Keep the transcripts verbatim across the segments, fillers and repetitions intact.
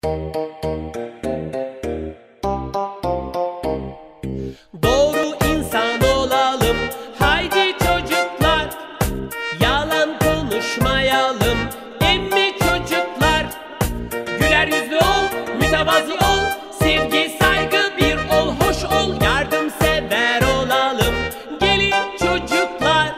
Doğru insan olalım, haydi çocuklar. Yalan konuşmayalım, emmi çocuklar. Güler yüzlü ol, mütevazi ol, sevgi saygı bir ol, hoş ol, yardımsever olalım. Gelin çocuklar.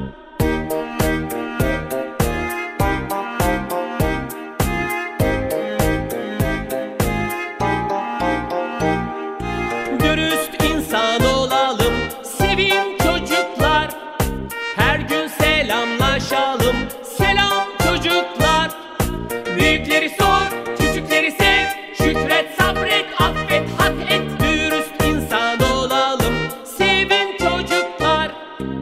Dürüst insan olalım, sevin çocuklar. Her gün selamlaşalım, selam çocuklar. Büyükleri sor, küçükleri sev, şükret, sabret, affet, hak et. Dürüst insan olalım, sevin çocuklar.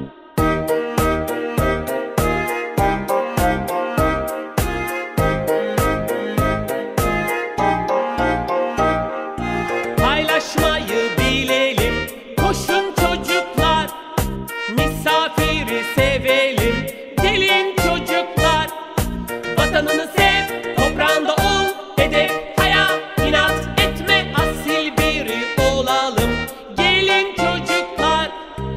Paylaşmayı bilelim, koşun çocuklar. Misafiri sevelim, gelin çocuklar. Vatanını sev, toprağında ol, edep, haya, inat etme, asil biri olalım. Gelin çocuklar.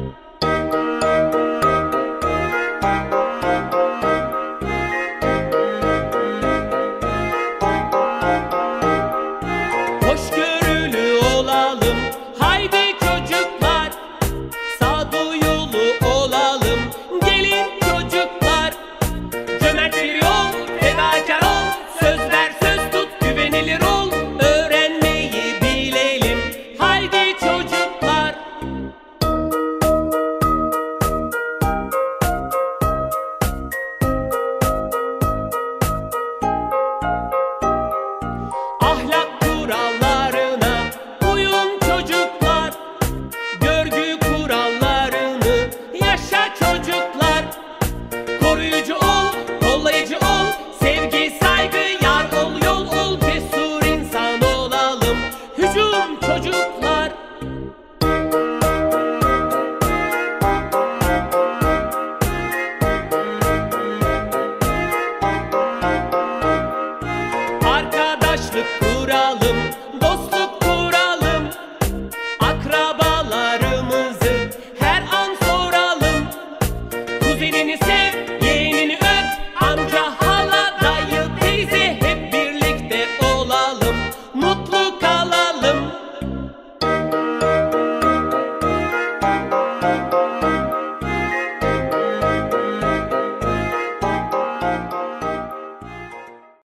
Hoşgörülü olalım, haydi çocuklar. Sağduyulu olalım, gelin çocuklar. Cömert biri ol, fedakar ol, söz ver söz tut, güvenilir ol. Öğrenmeyi bilelim, haydi çocuklar. Ahlak kurallarına uyun çocuklar. Görgü kurallarını yaşa çocuklar. Koruyucu ol, kollayıcı ol, sevgi, saygı, yar ol, yol ol. Cesur insan olalım, hücum çocuklar. Arkadaşlık kuralım,